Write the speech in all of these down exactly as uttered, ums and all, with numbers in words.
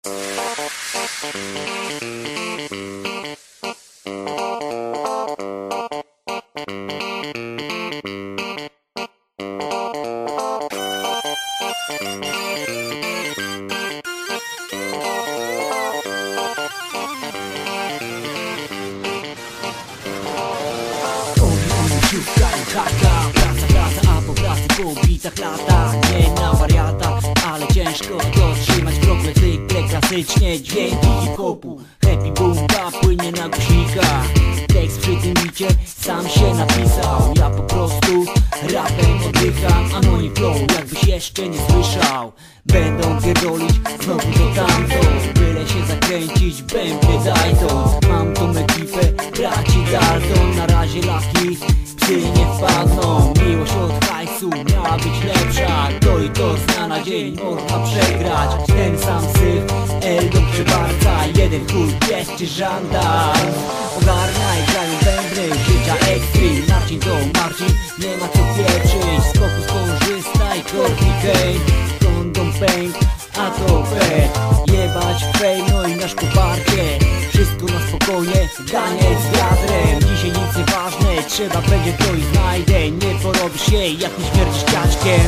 Haka, praca, praca, a po pracy po bitach lata. Nie na wariata, ale ciężko dotrzymać krople zwykle klasycznie dźwięki hip-hopu. Happy boomka płynie na gusikach. Tekst przy tym bicie sam się napisał. Ja po prostu rapem oddycham. Anonim flow, jakbyś jeszcze nie słyszał. Będą pierdolić znowu to tamto, byle się zakręcić, będę Dayton. Mam tą ekipę, braci Dalton. Na razie laki, psy nie wpadną. Miłość od hajsu miała być lepsza. To i to z dnia na dzień można przegrać. Ten sam syf, Eldon czy Barca. Jeden chuj, pies czy żandarm. Ogarniaj, grają bębny, życia ekstrem. Marcin to Marcin, nie ma co pieprzyć. Skoku skorzysta i Corby Kane. Kondom pęk, a to B. Jebać fame, no i nasz koparkę. Wszystko na spokojnie, Daniel z wiadrem. Dzisiaj nic nie ważne, trzeba będzie to i znajdę. Nie porobisz się, jak nie śmierdzisz ciaczkiem.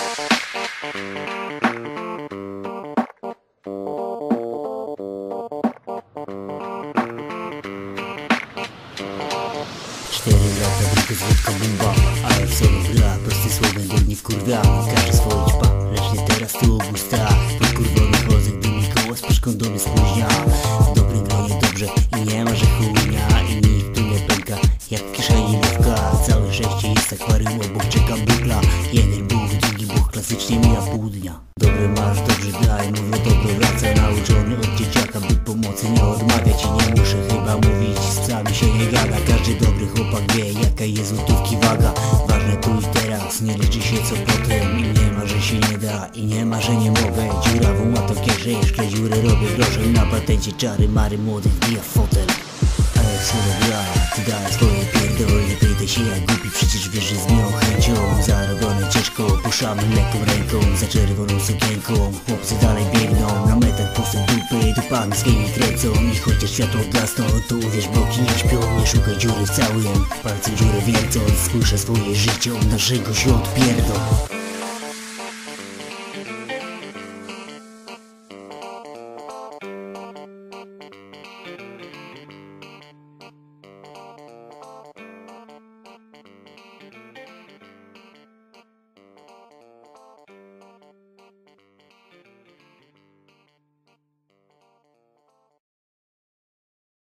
Cztery lata tylko zwódka bomba, ale w solo gra, prosty słogan do nie wkurwia. Każdy swoje ćpa, lecz nie teraz tu Augusta. Podkurwony chodzę, gdy mi koło z puszką do mnie spóźnia. W dobrym gronie dobrze i nie ma, że chujnia. I nikt tu nie pęka, jak w kieszeni lewka. Całe szczęście jest akwarium, obok czeka bukla. Jeden buch, drugi buch, klasycznie mija pół dnia. Dobre masz, dobrze daj, mówię dobro wraca. Nauczony od dzieciaka, by pomocy nie odmawiać. I nie muszę chyba mówić, z psami się nie gada. Każdy dobry chłopak wie, jaka jest złotówki waga. Ważne tu i teraz, nie liczy się co potem. I nie ma, że się nie da, i nie ma, że nie mogę. Dziurawą ma to kierze, jeszcze dziurę robię groszem. Na patencie czary, mary młodych wbija w fotel. A jak solo gra, ty daj swoje pierdol. Nie pytaj się jak głupi, przecież wiesz, że z miłą chęcią. Zarobione ciężko, puszamy lekką ręką. Za czerwoną sukienką, chłopcy dalej biegną. Na metach pusty dupy, dupami swoimi kręcą. I chociaż światło gasną, to uwierz, boki nie śpią. Nie szukaj dziury w całym, palcem dziurę wiercąc. Słyszę swoje życie, od naszego się odpierdol.